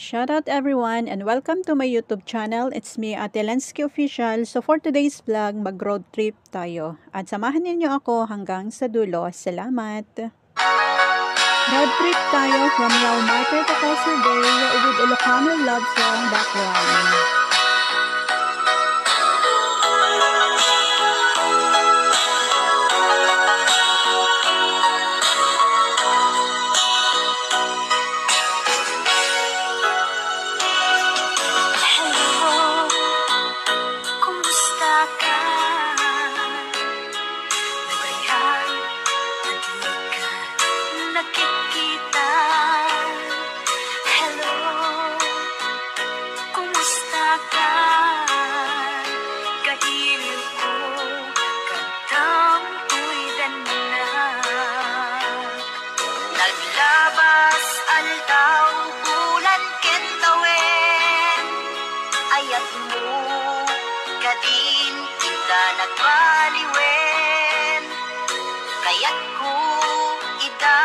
Shout out everyone and welcome to my YouTube channel. It's me, Ate Lensky Official. So for today's vlog, mag-road trip tayo. At samahan niyo ako hanggang sa dulo. Salamat! Road trip tayo from Yao Market to Coastal Bay with Ilocano love song background. Naglabas aldaw bulan kentawen ayat mo kadin kita nagbaliwen kayat ko ida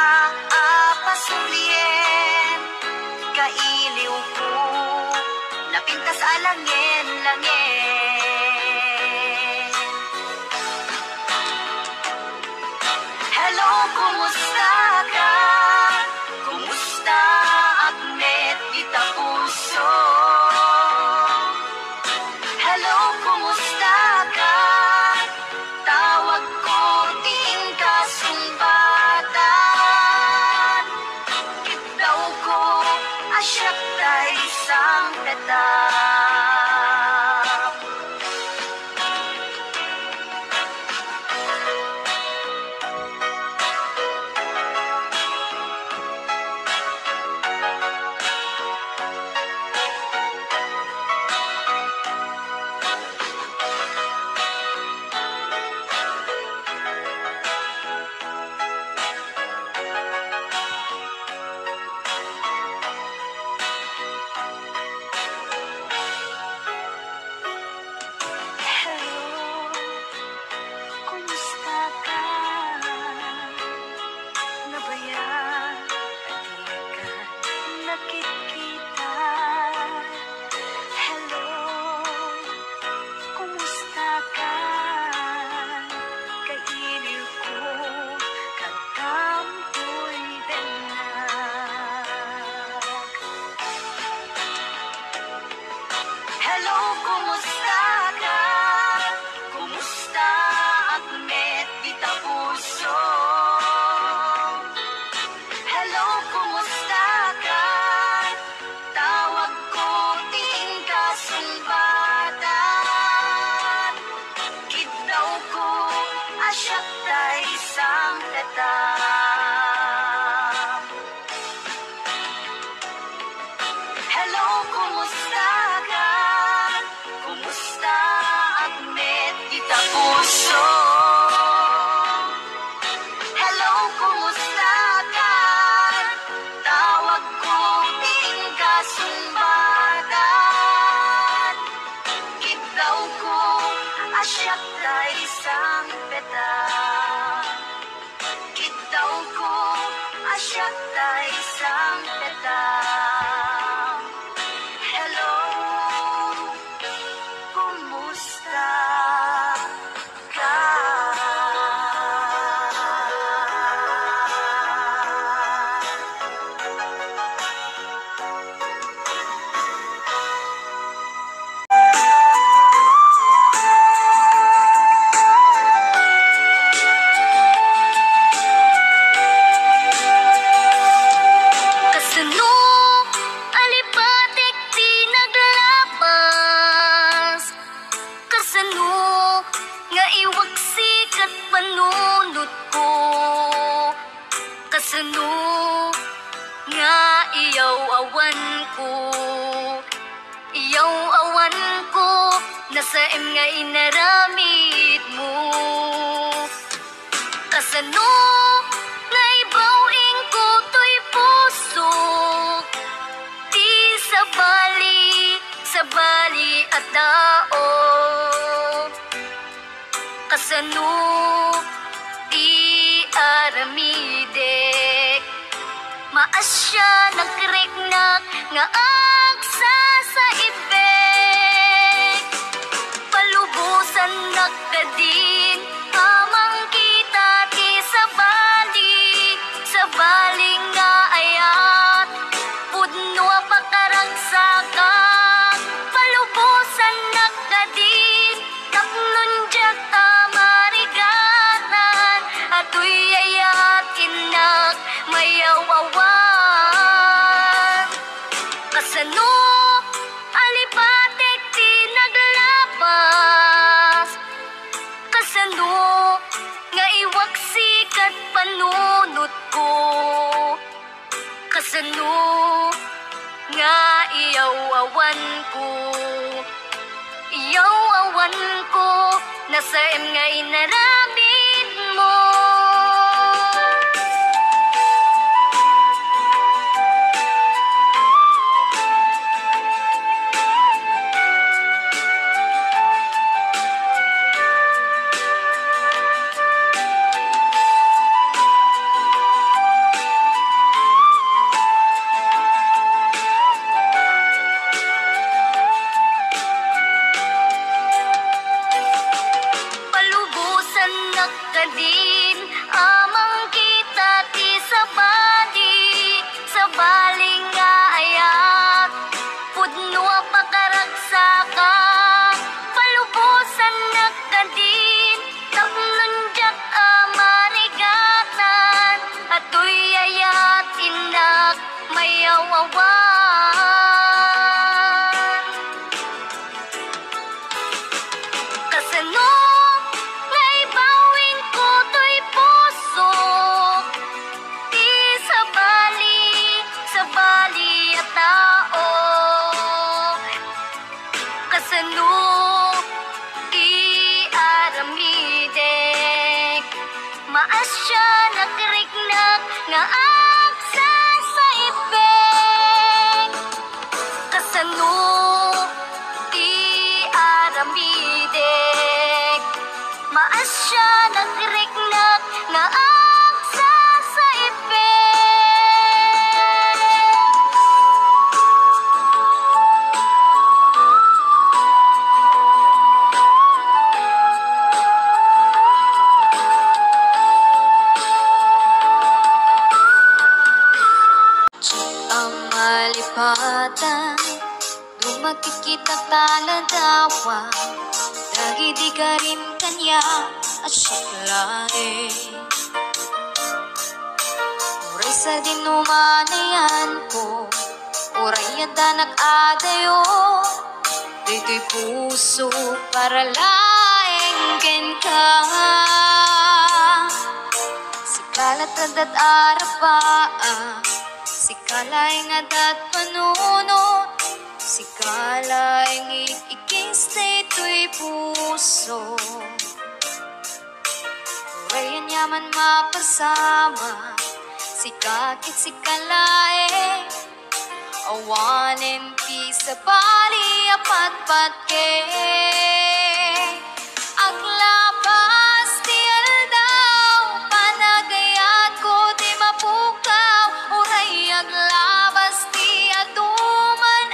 apasulien kailiw ko napintas alangin-langin. Hello, kumusta ka? Kumusta Agnet kita puso? Hello, kumusta ka? Tawag ko ting kasumbatan. Kitaw ko asyak tay sang tetap. Hello, kumusta ka? Kumusta Agnet kita puso? Hello, kumusta ka? Tawag ko ting kasumbatan. Kitaw ko asyak tay sang tetap. Hello, kumusta ka? Kumusta Agnet kita puso? Hello, kumusta ka? Tawag ko ting kasumbatan. Kitaw ko asyak tay sang petang. Kitaw ko asyak tay sang petang. Hello, kumusta ka? Kasano alipatik di naglabas, kasano nga iwagsik at panunod ko, kasano nga iyaw awan ko nasa nga inaramid mo, kasano nga ibawing ko to'y puso di sa bali at dao, kasano di aramidek maasya nagreknak nga Nasaem nga inaramid mo. Palubusan nagkadin amang kita ti sa bali nga ayak pudno a pakaragsakan. Palubusan nagkadin tapnon jak a marigatan atoy ayat inak mayawawan. Kasano nga ibawin ko to'y puso di sa bali at tao. Kasano aramidek maasya nagriknak nga agsa sa ibig. Kasano aramidek maasya nagriknak nga agsa sa ibig. Ang malipatan dumakikita taladawa dagi di ka rin kanya asaklae. Uray sa dinumanayan ko uray adanak adayo dito'y puso para laeng ken ka. Sikalat adat arapaa sikalay nga dat panuno sikalay ikikiste to'y puso. Urayan yaman mapasama sikakit sikalay awanen pi sa bali apat ke. Aglabas ti aldaw panagayat ko di mapukaw uray aglabas ti aduman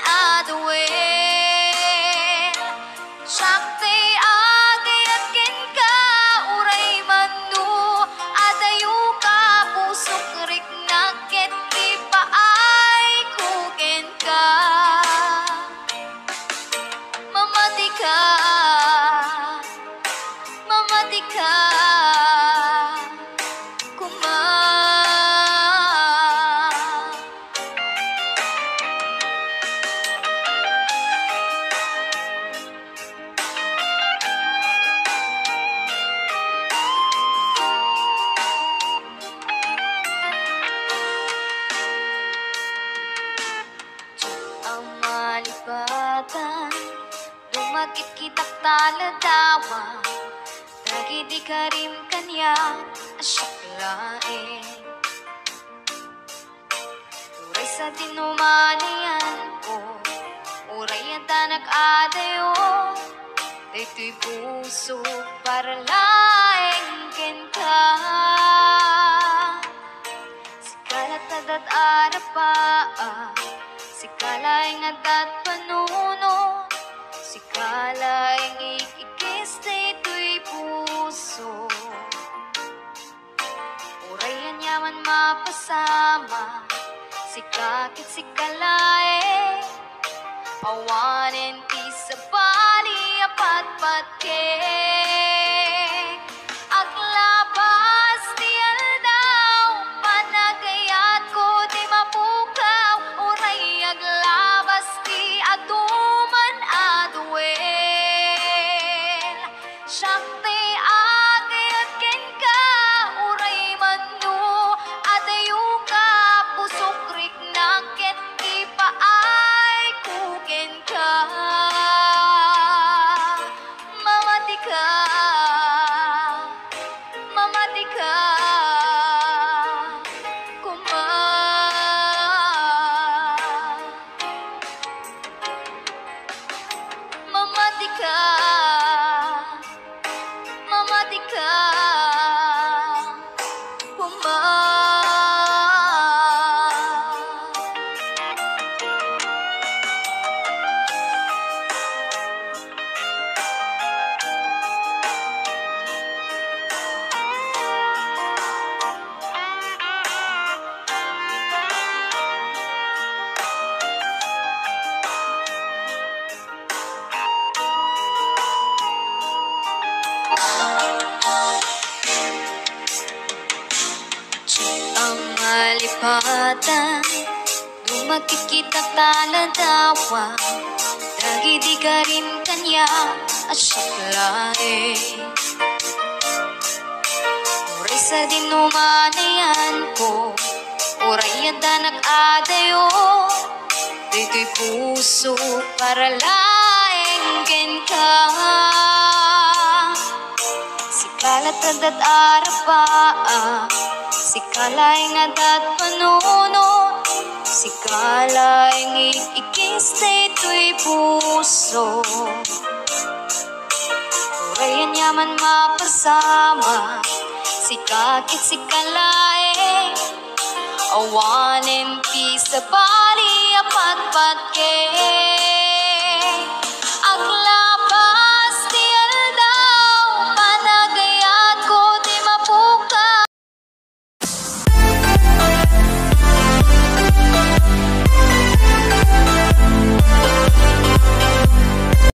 aduel. Sakti agayat ken ka uray manu adayo ka pusok riknak ket di paay kuken ka. Mamati ka kuma. Ang malipatan dumakit kitak taladawa dagi di ka rin kanya asaklae. Uray sa dinumanayan ko uray adanak adayo dito'y puso para laeng ken ka. Sikalat adat arapaa sikalay nga dat panuno sikalay ikikiste to'y puso. Urayan yaman mapasama sikakit sikalay awanen ti sa bali apat ke. Aglabas ti aldaw panagayat ko di mapukaw uray aglabas ti aduman aduel. Sakti agayat ken ka uray manu adayo ka pusok riknak ket di paay kuken ka. Mamati ka Patan, dumakikita taladawa, dagi di ka rin kanya asaklay. Uray sa dinumanayan ko, uray adanak adayo, dito'y puso para laenggen ka. Sikalat adat arapa, sikalay nga dat panuno, sikalay ngikikis dito'y puso. Urayan yaman mapasama, sikakit sikalay, awanin pi sa bali apat-patke.